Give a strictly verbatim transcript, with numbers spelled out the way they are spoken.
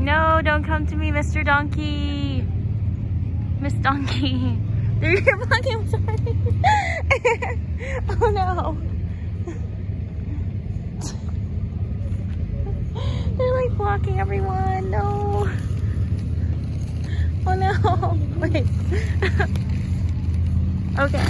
No, don't come to me, Mister Donkey. Miss Donkey. They're blocking, I'm sorry. Oh no. They're like blocking everyone. No. Oh no. Wait. Okay.